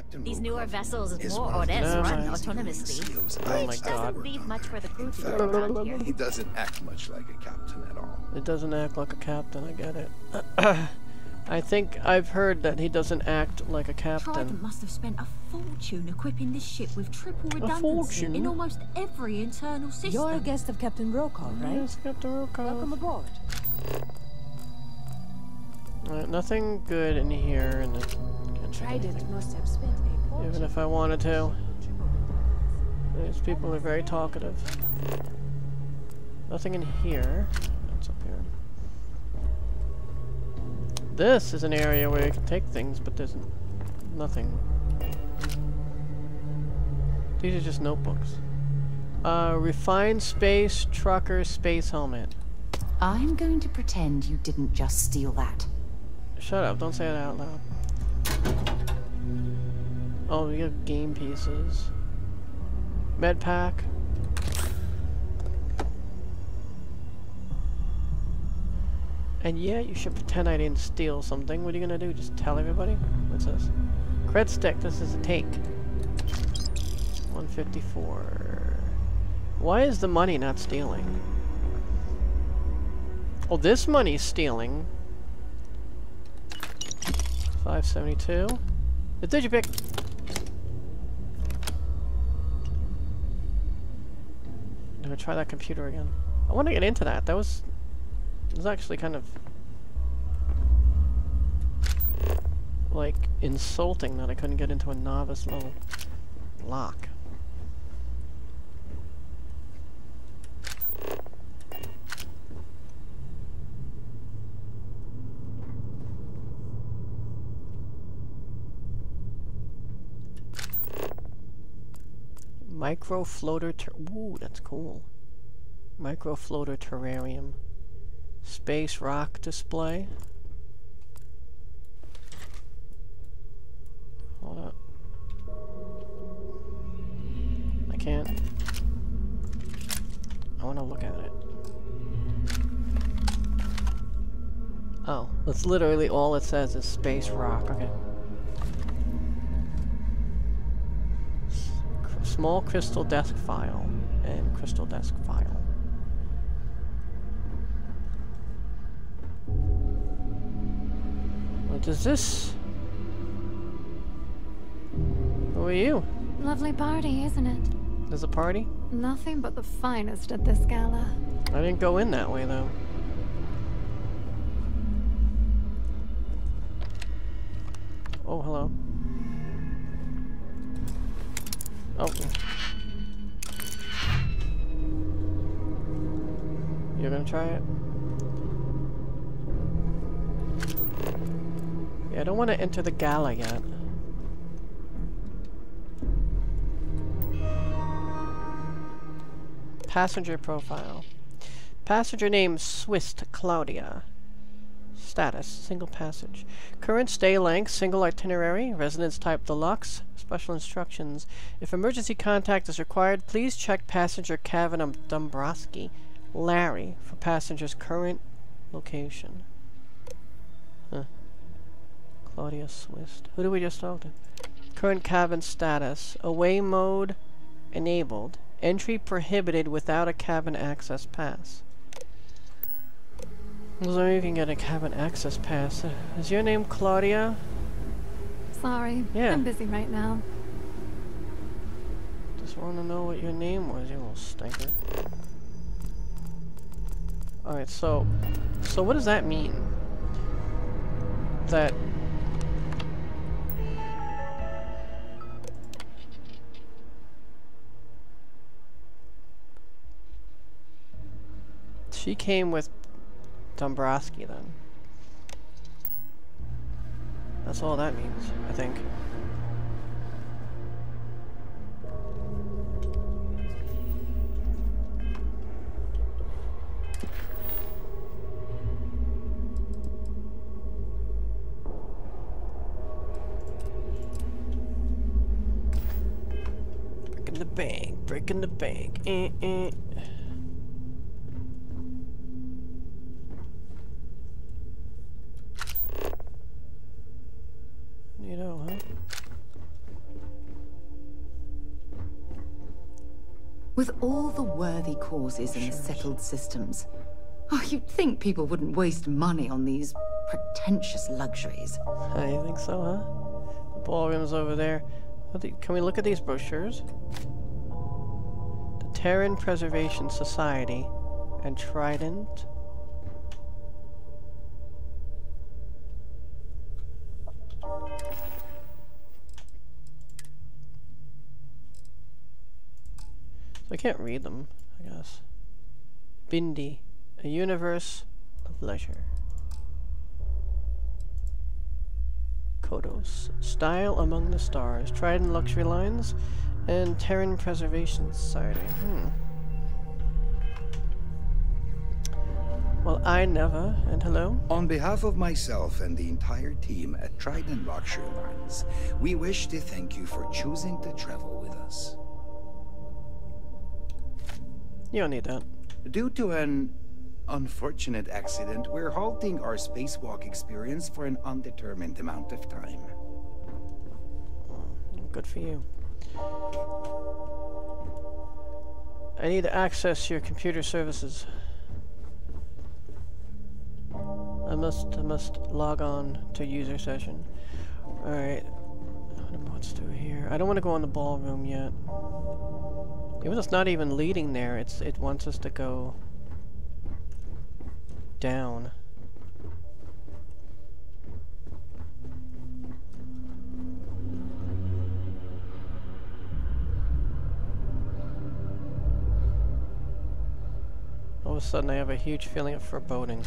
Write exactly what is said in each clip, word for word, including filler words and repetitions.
These newer vessels is more one or of the less No, run my- autonomously, skills Oh my which God. doesn't leave much for the crew to do around here. He doesn't act much like a captain at all. It doesn't act like a captain, I get it. I think I've heard that he doesn't act like a Trident captain. must have spent a fortune equipping this ship with triple redundancy fortune? in almost every internal system. You're a guest of Captain Brokaw, right? Yes, Captain Welcome Rokov. aboard. Alright, nothing good in here, and it can't check anything. Trident must have spent a fortune. Even if I wanted to. These people are very talkative. Nothing in here. What's up here? This is an area where you can take things, but there's n nothing. These are just notebooks. Uh, refined space trucker space helmet. I'm going to pretend you didn't just steal that. Shut up, don't say it out loud. Oh, we have game pieces. Med pack. And yeah, you should pretend I didn't steal something. What are you gonna do? Just tell everybody? What's this? Cred stick, this is a take. one fifty-four. Why is the money not stealing? Oh, this money's stealing. five seventy-two. The digipick. I'm gonna try that computer again. I want to get into that. That was, it was actually kind of like insulting that I couldn't get into a novice level lock. Micro floater ter- ooh, that's cool. Micro floater terrarium. Space rock display. Hold up. I can't. I want to look at it. Oh, that's literally all it says is space rock. Okay. Small crystal desk file and crystal desk file. What is this? Who are you? Lovely party, isn't it? There's a party? Nothing but the finest at this gala. I didn't go in that way though. Oh, hello. Oh. You're gonna try it? Yeah, I don't want to enter the gala yet. Passenger profile. Passenger name Swist Claudia. Status, single passage. Current stay length, single itinerary. Residence type deluxe. Special instructions. If emergency contact is required, please check passenger cabin of Dombrowski, Larry, for passenger's current location. Huh. Claudia Swist. Who did we just talk to? Current cabin status. Away mode enabled. Entry prohibited without a cabin access pass. So you can get a cabin access pass. Uh, is your name Claudia? Sorry, Yeah. I'm busy right now. Just want to know what your name was, you little stinker. Alright, so... So what does that mean? That... She came with Dombrowski then. That's all that means, I think. Breaking the bank, breaking the bank. Eh, eh. You know, huh? With all the worthy causes in the settled systems, oh, you'd think people wouldn't waste money on these pretentious luxuries. Uh, you think so, huh? The ballroom's over there. What the- Can we look at these brochures? The Terran Preservation Society and Trident. So I can't read them, I guess. Bindi, a universe of leisure. Kodos, style among the stars, Trident luxury lines, and Terran Preservation Society. Hmm. Well, I never, and hello? On behalf of myself and the entire team at Trident Luxury Lines, we wish to thank you for choosing to travel with us. You don't need that. Due to an unfortunate accident, we're halting our spacewalk experience for an undetermined amount of time. Good for you. I need to access your computer services. I must I must log on to user session. Alright. I don't know what's through here. I don't want to go in the ballroom yet. Even though it's not even leading there, it's it wants us to go down. All of a sudden I have a huge feeling of foreboding.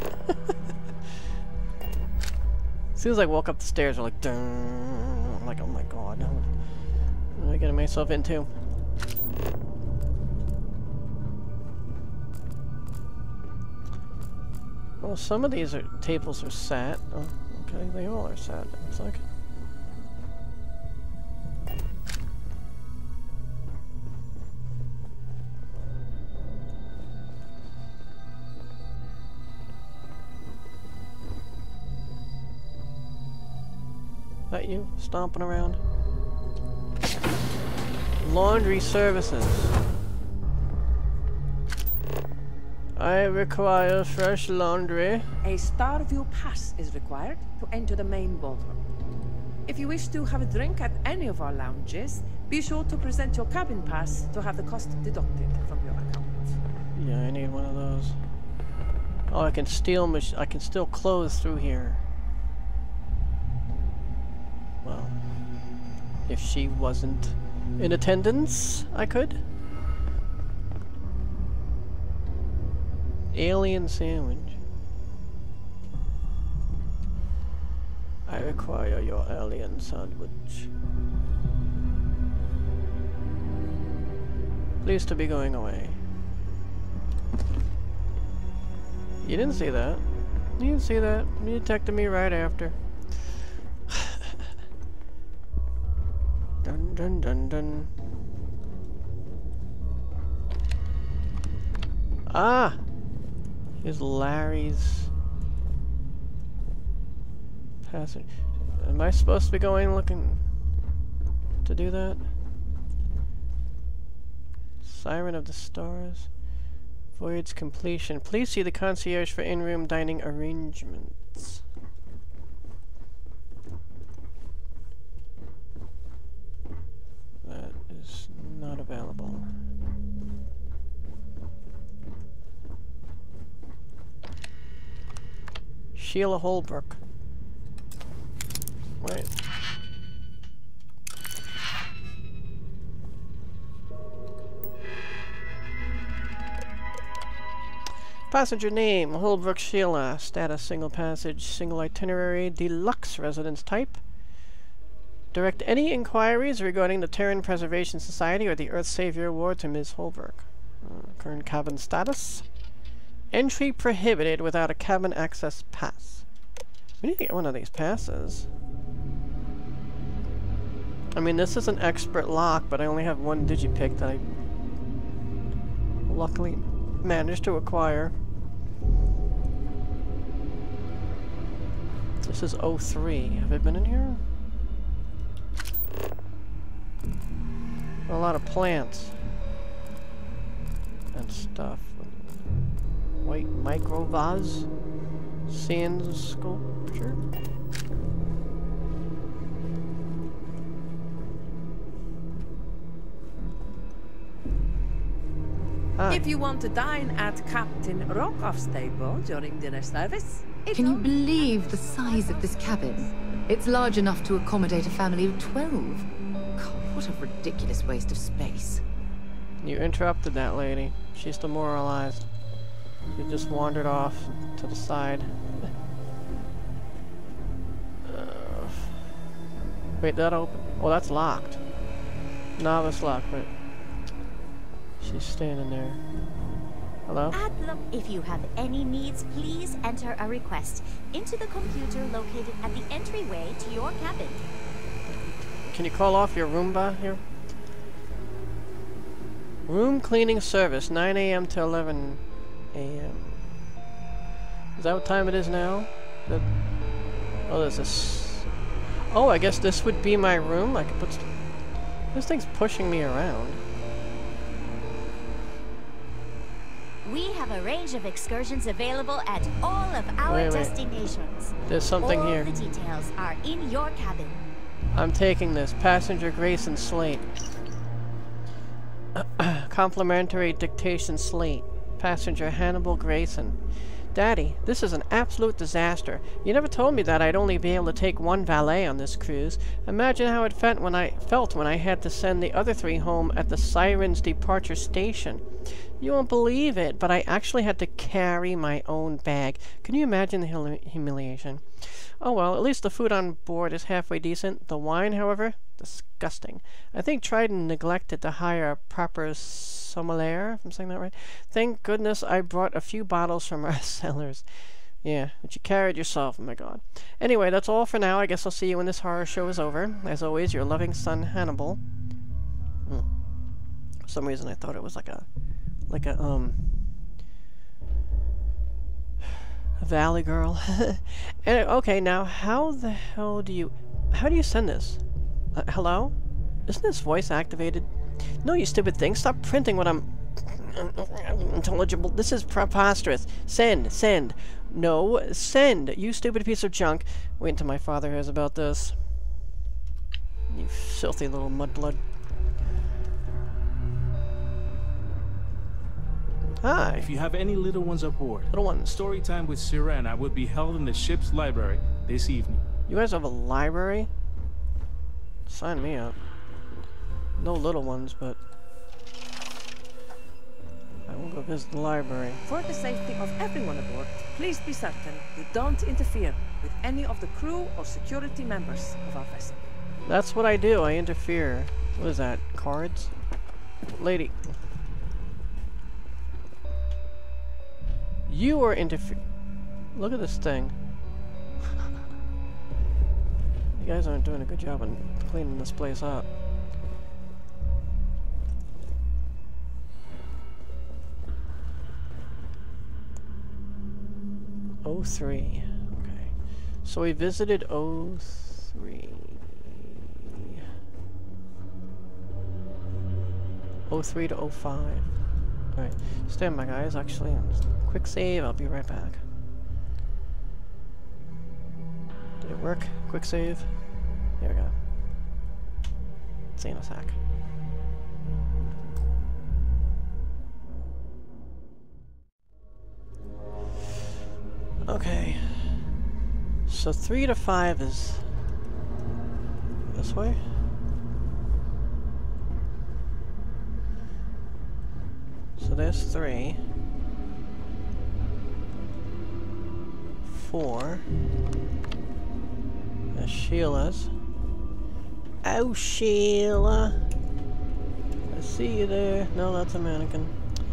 As soon as I walk up the stairs, I'm like, dun. I'm like, oh my god, what am I getting myself into? Well, some of these are, tables are sat. Oh, okay, they all are sat, it looks like. That you? Stomping around? Laundry services. I require fresh laundry. A Starfield pass is required to enter the main ballroom. If you wish to have a drink at any of our lounges, be sure to present your cabin pass to have the cost deducted from your account. Yeah, I need one of those. Oh, I can steal mach- I can steal clothes through here. Well, if she wasn't in attendance, I could. Alien sandwich. I require your alien sandwich. Please to be going away. You didn't see that. You didn't see that. You detected me right after. Dun dun dun dun. Ah! Here's Larry's passage. Am I supposed to be going looking to do that? Siren of the Stars. Voyage completion. Please see the concierge for in-room dining arrangements. That is not available. Sheila Holbrook. Wait. Passenger name, Holbrook Sheila. Status, single passage, single itinerary, deluxe residence type. Direct any inquiries regarding the Terran Preservation Society or the Earth Savior Award to Miz Holbrook. Uh, current cabin status. Entry prohibited without a cabin access pass. We need to get one of these passes. I mean, this is an expert lock, but I only have one digipick that I luckily managed to acquire. This is oh three. Have I been in here? A lot of plants. and stuff. White micro vase. Sand sculpture. Ah. If you want to dine at Captain Rokoff's table during dinner service, it's Can you on- believe the size of this cabin? It's large enough to accommodate a family of twelve. God, what a ridiculous waste of space. You interrupted that lady. She's demoralized. She just wandered off to the side. Uh, wait, that open? Oh, that's locked. Novice lock, but she's standing there. Hello? Adlam, if you have any needs, please enter a request into the computer located at the entryway to your cabin. Can you call off your Roomba here? Room cleaning service, nine A M to eleven A M Is that what time it is now? That, oh, there's this. Oh, I guess this would be my room. I could put. St this thing's pushing me around. We have a range of excursions available at all of our Wait, wait. destinations. There's something all here. The details are in your cabin. I'm taking this. Passenger Grayson Slate. Complimentary dictation slate. Passenger Hannibal Grayson. Daddy, this is an absolute disaster. You never told me that I'd only be able to take one valet on this cruise. Imagine how it felt when I felt when I had to send the other three home at the Siren's departure station. You won't believe it, but I actually had to carry my own bag. Can you imagine the humi humiliation? Oh well, at least the food on board is halfway decent. The wine, however, disgusting. I think Trident neglected to hire a proper sommelier, if I'm saying that right. Thank goodness I brought a few bottles from our cellars. Yeah, but you carried yourself, oh my god. Anyway, that's all for now. I guess I'll see you when this horror show is over. As always, your loving son, Hannibal. Hmm. For some reason I thought it was like a... like a, um... a Valley Girl. And, okay, now, how the hell do you... how do you send this? Uh, hello? Isn't this voice activated? No, you stupid thing. Stop printing what I'm... intelligible. This is preposterous. Send. Send. No. Send. You stupid piece of junk. Wait until my father hears about this. You filthy little mudblood. Hi. If you have any little ones aboard, Little ones. story time with Siren will be held in the ship's library this evening. You guys have a library? Sign me up. No little ones, but I will go visit the library. For the safety of everyone aboard, please be certain you don't interfere with any of the crew or security members of our vessel. That's what I do. I interfere. What is that? Cards? Lady. You are interfere. Look at this thing. You guys aren't doing a good job on cleaning this place up. oh three. Okay. So we visited oh three. oh three to oh five. Alright. Stand by, guys. Actually, quick save. I'll be right back. Did it work? Quick save. There we go. See you in a sec. Okay. So three to five is this way? So there's three. Four. There's Sheila's. Oh, Sheila! I see you there. No, that's a mannequin.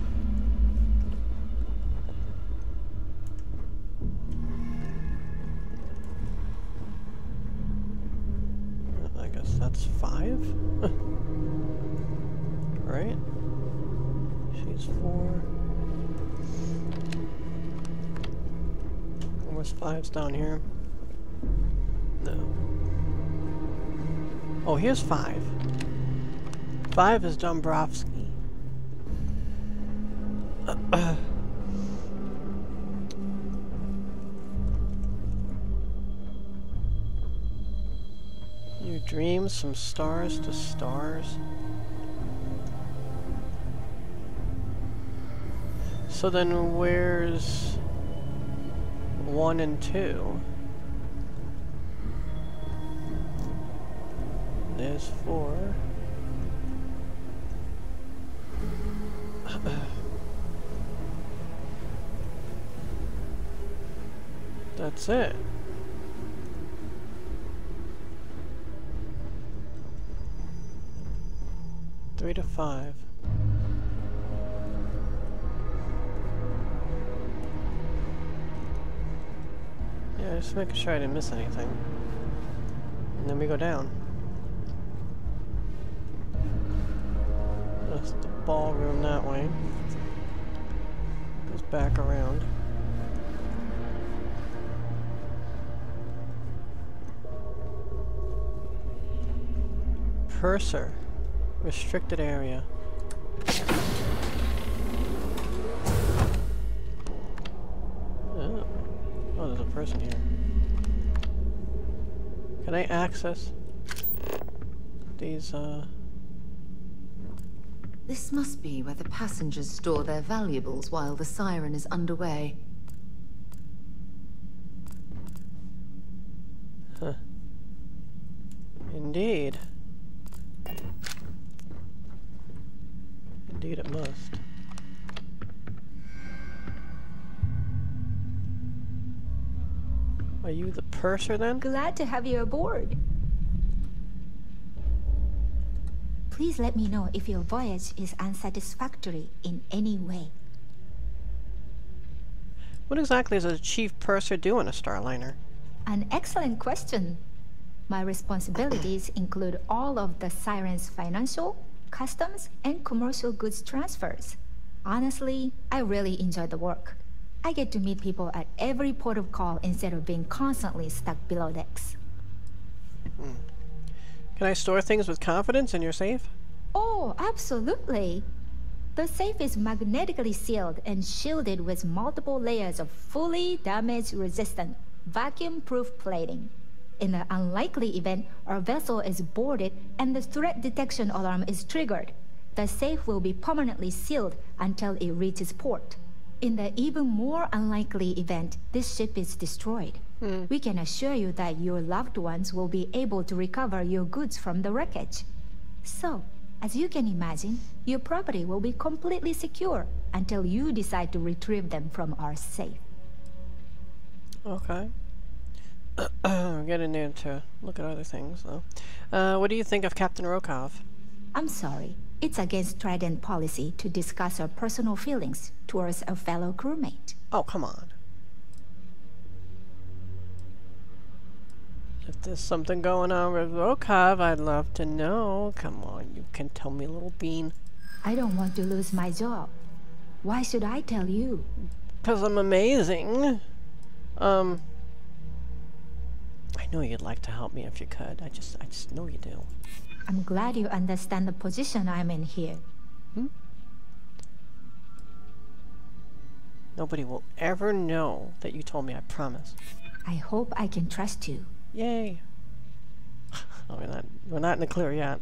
I guess that's five? Right? She's four. Where's five's down here? No. Oh, here's five. Five is Dombrowski. Your dreams from stars to stars. So then where's one and two? There's four. That's it. Three to five. Yeah, just making sure I didn't miss anything. And then we go down. That's the ballroom that way. Goes back around. Purser. Restricted area. Oh. Oh, there's a person here. Can I access these, uh... This must be where the passengers store their valuables while the Siren is underway. Huh. Indeed. Indeed it must. Are you the purser then? Glad to have you aboard. Please let me know if your voyage is unsatisfactory in any way. What exactly does a chief purser do in a Starliner? An excellent question. My responsibilities include all of the Siren's financial, customs, and commercial goods transfers. Honestly, I really enjoy the work. I get to meet people at every port of call instead of being constantly stuck below decks. Hmm. Can I store things with confidence in your safe? Oh, absolutely. The safe is magnetically sealed and shielded with multiple layers of fully damage-resistant, vacuum-proof plating. In the unlikely event our vessel is boarded and the threat detection alarm is triggered, the safe will be permanently sealed until it reaches port. In the even more unlikely event this ship is destroyed, hmm. we can assure you that your loved ones will be able to recover your goods from the wreckage. So, as you can imagine, your property will be completely secure until you decide to retrieve them from our safe. Okay. We're getting there to look at other things, though. Uh, what do you think of Captain Rokov? I'm sorry. It's against Trident policy to discuss our personal feelings towards a fellow crewmate. Oh, come on. If there's something going on with Rokov, I'd love to know. Come on, you can tell me, little bean. I don't want to lose my job. Why should I tell you? Because I'm amazing. Um... I know you'd like to help me if you could. I just, I just know you do. I'm glad you understand the position I'm in here. Hmm? Nobody will ever know that you told me, I promise. I hope I can trust you. Yay. Oh, we're not, we're not in the clear yet.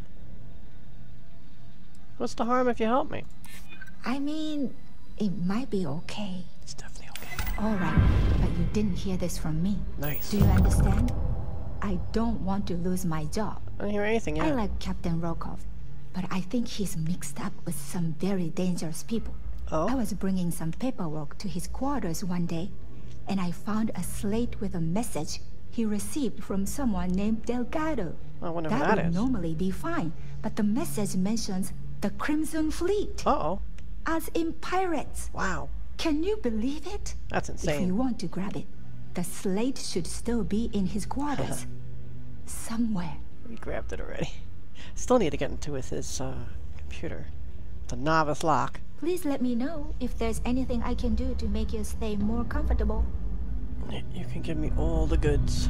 What's the harm if you help me? I mean, it might be okay. It's definitely okay. All right, but you didn't hear this from me. Nice. Do you understand? I don't want to lose my job. I don't hear anything yet. I like Captain Rokov, but I think he's mixed up with some very dangerous people. Oh? I was bringing some paperwork to his quarters one day, and I found a slate with a message he received from someone named Delgado. I wonder who that that would is. normally be fine, but the message mentions the Crimson Fleet. Uh-oh. As in pirates. Wow. Can you believe it? That's insane. If you want to grab it, the slate should still be in his quarters. Somewhere. We grabbed it already. Still need to get into with his uh, computer. It's a novice lock. Please let me know if there's anything I can do to make your stay more comfortable. You can give me all the goods.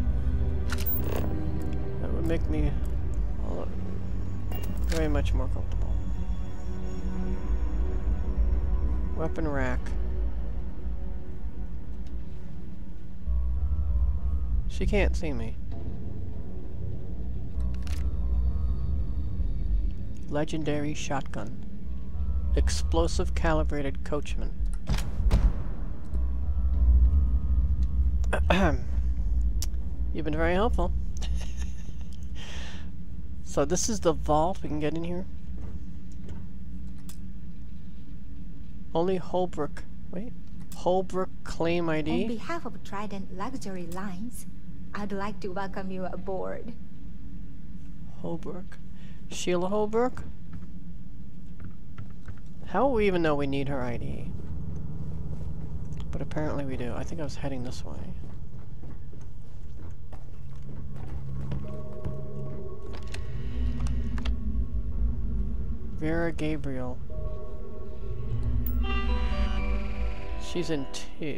That would make me all, very much more comfortable. Weapon rack. She can't see me. Legendary shotgun. Explosive calibrated coachman. You've been very helpful. So this is the vault. We can get in here. Only Holbrook. Wait. Holbrook claim I D. On behalf of Trident Luxury Lines, I'd like to welcome you aboard. Holbrook. Sheila Holbrook? How will we even know we need her I D? But apparently we do. I think I was heading this way. Vera Gabriel. She's in two.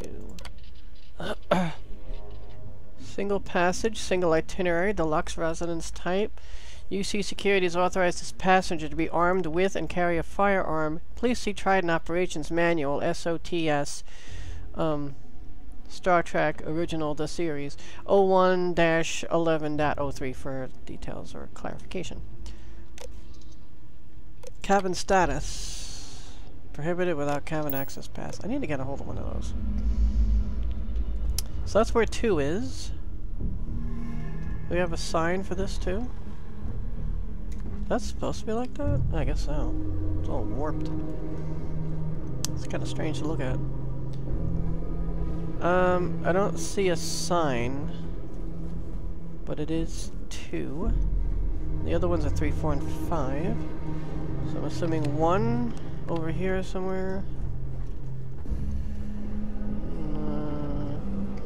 Single passage, single itinerary, deluxe residence type. U C Security has authorized this passenger to be armed with and carry a firearm. Please see Trident Operations Manual, S O T S, um, Star Trek Original, the series, oh one dash eleven point oh three for details or clarification. Cabin status. Prohibited without cabin access pass. I need to get a hold of one of those. So that's where two is. We have a sign for this too. That's supposed to be like that? I guess so. It's all warped. It's kind of strange to look at. Um, I don't see a sign, but it is two. The other ones are three, four, and five. So I'm assuming one over here somewhere. Uh,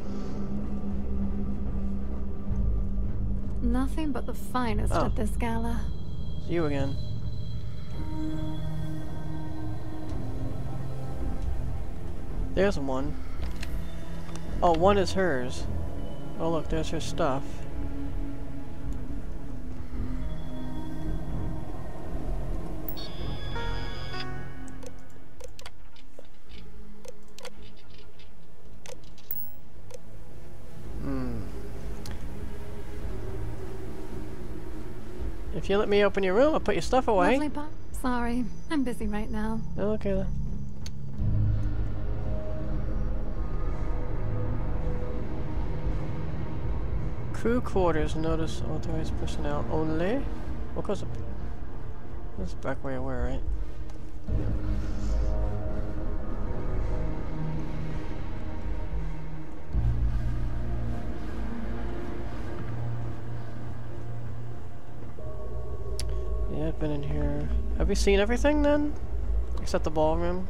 Nothing but the finest Oh. at this gala. it's you again. There's one. Oh, one is hers. Oh look, there's her stuff. If you let me open your room, I'll put your stuff away. Lovely pa- Sorry, I'm busy right now. Okay then. Crew quarters, notice authorized personnel only. What goes up? This is back where you were, right? Yeah, I've been in here. Have you seen everything then? Except the ballroom?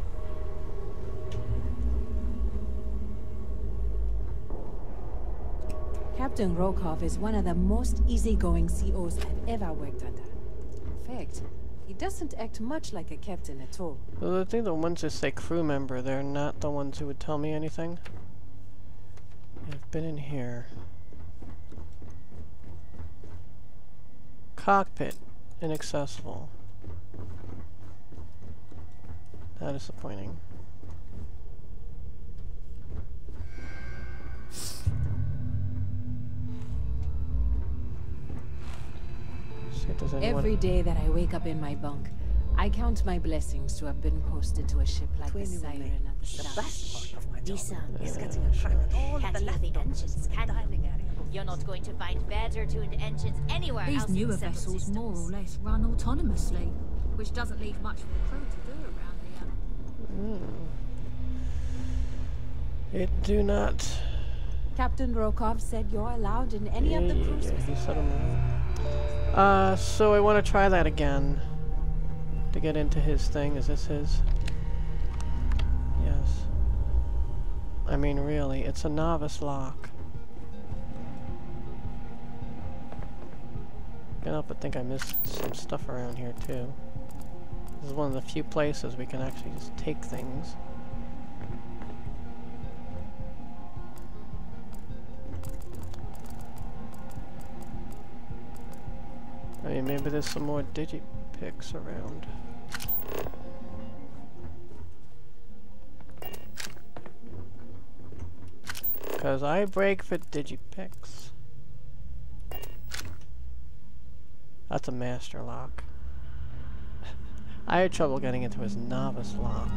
Captain Rokov is one of the most easygoing C Os I've ever worked under. In fact, he doesn't act much like a captain at all. Well, I think the ones that say crew member, they're not the ones who would tell me anything. I've been in here. Cockpit. Inaccessible. How disappointing. See if there's anyone. Every day that I wake up in my bunk, I count my blessings to have been posted to a ship like the Siren at the Starfield. Lisa, is getting a track of all Can't hear the engines, can you? You're not going to find better tuned engines anywhere These else newer in several vessels systems. more or less run autonomously, which doesn't leave much for the crew to do around here. Mm. It do not. Captain Rokov said you're allowed in any yeah, of the yeah, cruises. yeah, he said I'm Uh, so I want to try that again. To get into his thing. Is this his? Yes. I mean, really, it's a novice lock. I can't help but think I missed some stuff around here, too. This is one of the few places we can actually just take things. I mean, maybe there's some more digipicks around. Because I break for digipicks. That's a master lock. I had trouble getting into his novice lock.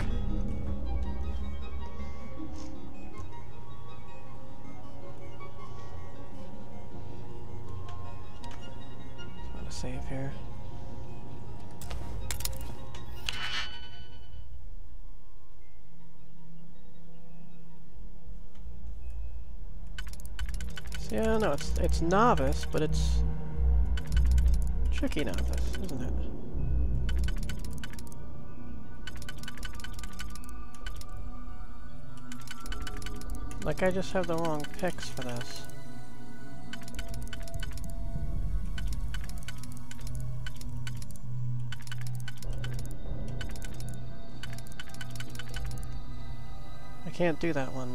I'm gonna save here. So yeah, no, it's it's novice, but it's tricky novice, isn't it? Like, I just have the wrong picks for this. I can't do that one.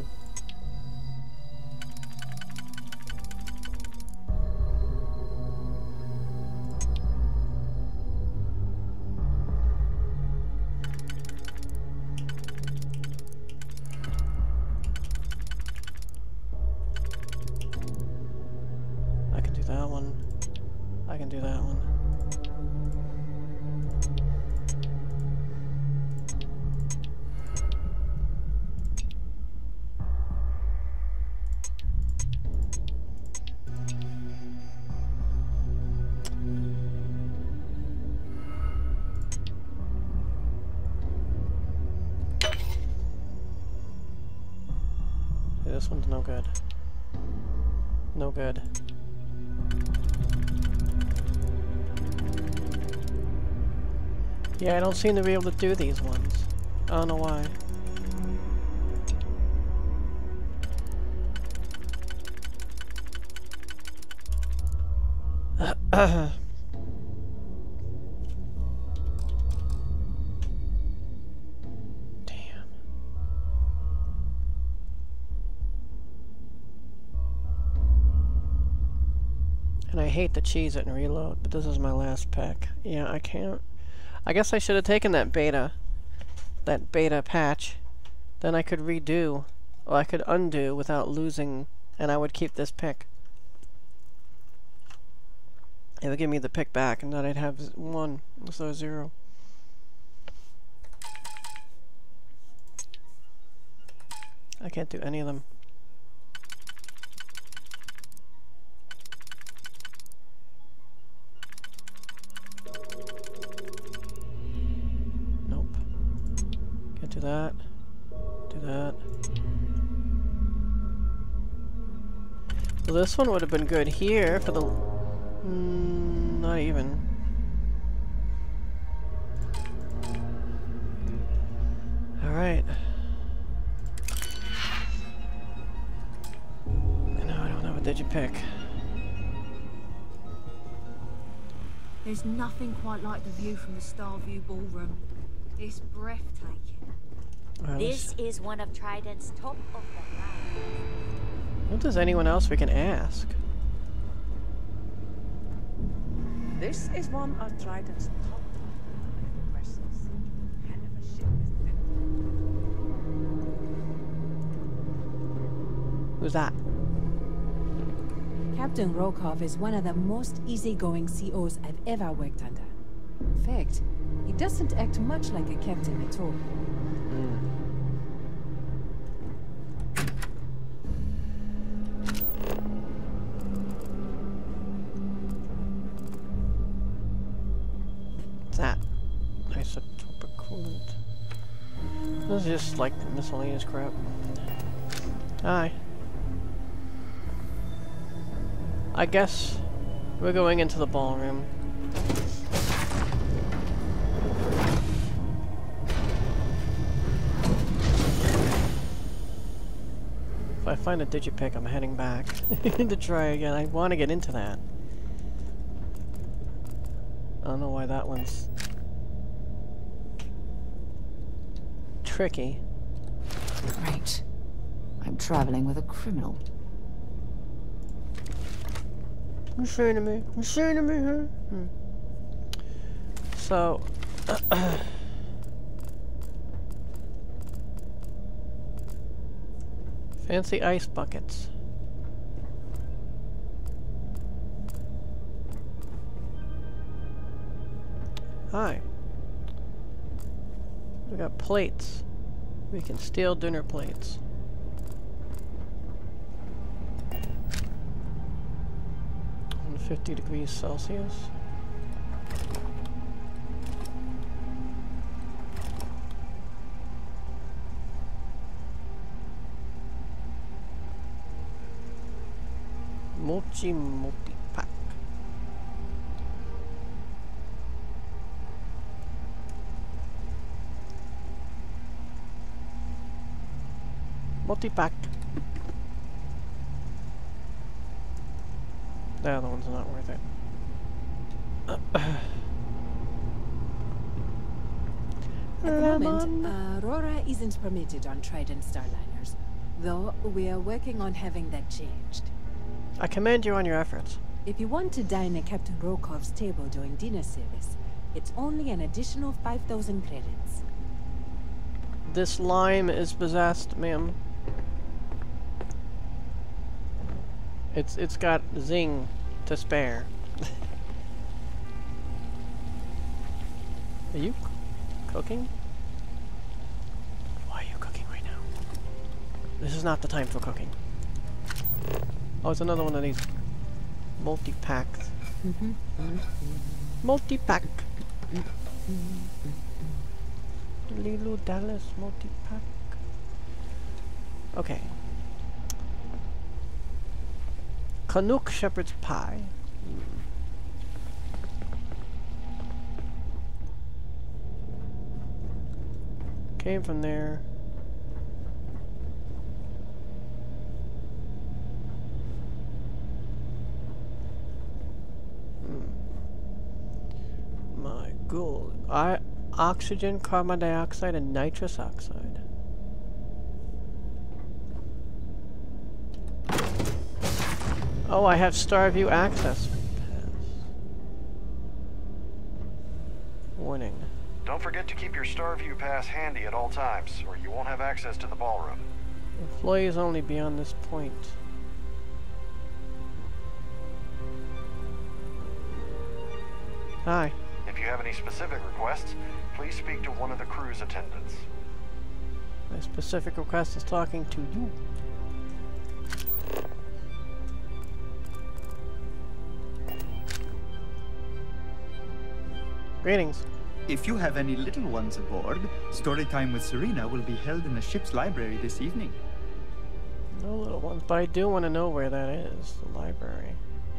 That one. I can do that one. Okay, this one's no good. No good. Yeah, I don't seem to be able to do these ones. I don't know why. Damn. And I hate to cheese it and reload, but this is my last pack. Yeah, I can't. I guess I should have taken that beta, that beta patch. Then I could redo, or I could undo without losing, and I would keep this pick. It would give me the pick back, and then I'd have one instead of zero. I can't do any of them. Do that. Do that. Well, this one would have been good here for the... Mm, not even. Alright. No, I don't have a digipick. There's nothing quite like the view from the Starfield Ballroom. It's breathtaking. Well, This is one of Trident's top of the line. What does anyone else we can ask? This is one of Trident's top vessels. Hell of a ship, isn't it? Who's that? Captain Rokov is one of the most easygoing C Os I've ever worked under. In fact, he doesn't act much like a captain at all. Mm. What's that? Isotopic coolant. This is just like miscellaneous crap. Hi. I guess we're going into the ballroom. If I find a digipick, I'm heading back to try again. I want to get into that. I don't know why that one's tricky. Great. I'm traveling with a criminal. Listen to me. Listen to me, huh? Hmm. So... if Fancy ice buckets. Hi. We got plates. We can steal dinner plates. fifty degrees Celsius. Mochi multi pack. Multi pack. The other one's not worth it. At the moment, Aurora isn't permitted on Trident Starliners, though we are working on having that changed. I commend you on your efforts. If you want to dine at Captain Rokov's table during dinner service, it's only an additional five thousand credits. This lime is possessed, ma'am. It's it's got zing to spare. Are you cooking? Why are you cooking right now? This is not the time for cooking. Oh, it's another one of these multi-packs. Multi-pack. Lilo Dallas multi-pack. Okay. Canuck shepherd's pie. Mm. Came from there. Mm. My god. I oxygen, carbon dioxide, and nitrous oxide. Oh, I have Starview access pass. Warning. Don't forget to keep your Starview pass handy at all times, or you won't have access to the ballroom. Employees only beyond this point. Hi. If you have any specific requests, please speak to one of the crew's attendants. My specific request is talking to you. Greetings. If you have any little ones aboard, story time with Serena will be held in the ship's library this evening. No little ones, but I do want to know where that is, the library.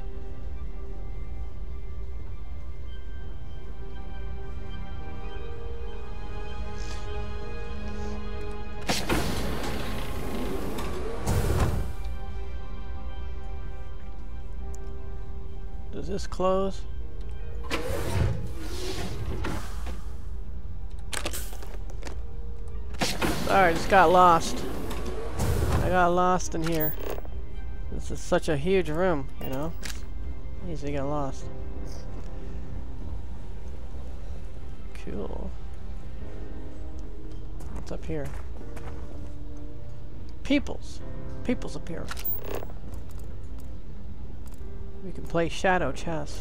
Does this close? Sorry, I just got lost. I got lost in here. This is such a huge room, you know? It's easy to get lost. Cool. What's up here? Peoples. Peoples appear. We can play shadow chess.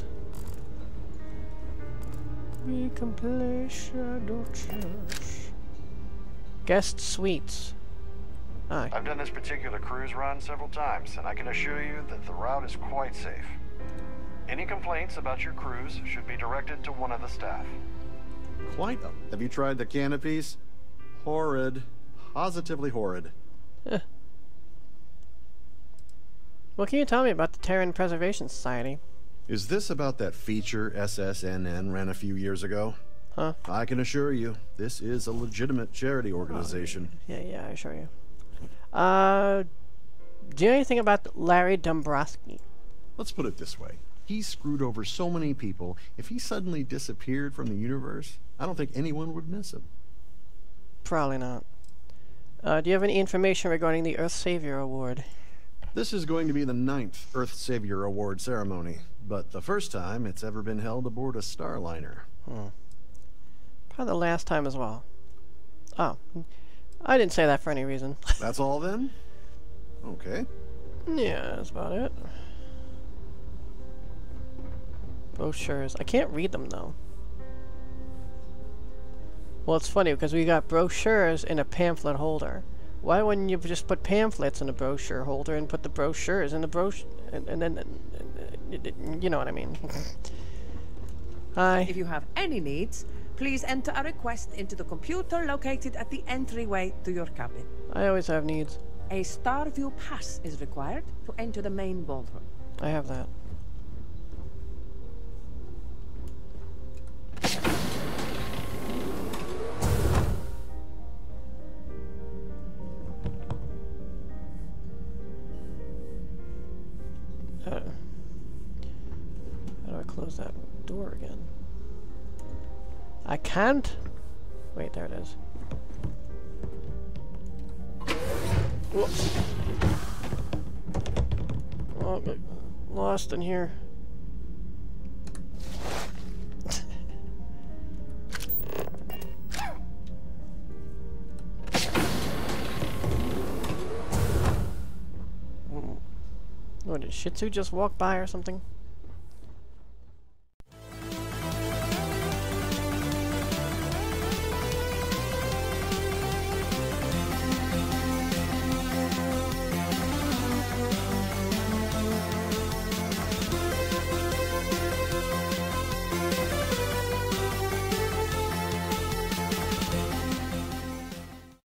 We can play shadow chess. Guest suites. Hi. I've done this particular cruise run several times, and I can assure you that the route is quite safe. Any complaints about your cruise should be directed to one of the staff. Quite. Have you tried the canopies? Horrid. Positively horrid. Eh. What can you tell me about the Terran Preservation Society? Is this about that feature S S N N ran a few years ago? Huh? I can assure you, this is a legitimate charity organization. Oh, yeah, yeah, I assure you. Uh, do you know anything about Larry Dombrowski? Let's put it this way. He screwed over so many people, if he suddenly disappeared from the universe, I don't think anyone would miss him. Probably not. Uh, do you have any information regarding the Earth Savior Award? This is going to be the ninth Earth Savior Award ceremony, but the first time it's ever been held aboard a Starliner. Hmm. Probably the last time as well. Oh. I didn't say that for any reason. That's all then? Okay. Yeah, that's about it. Brochures. I can't read them though. Well, it's funny because we got brochures in a pamphlet holder. Why wouldn't you just put pamphlets in a brochure holder and put the brochures in the brochure, and, and then, and, and, you know what I mean? Hi. If you have any needs, please enter a request into the computer located at the entryway to your cabin. I always have needs. A Starview pass is required to enter the main ballroom. I have that. Uh, how do I close that door again? I can't? Wait, there it is. Whoops. Oh, I got lost in here. What, did Shih Tzu just walk by or something?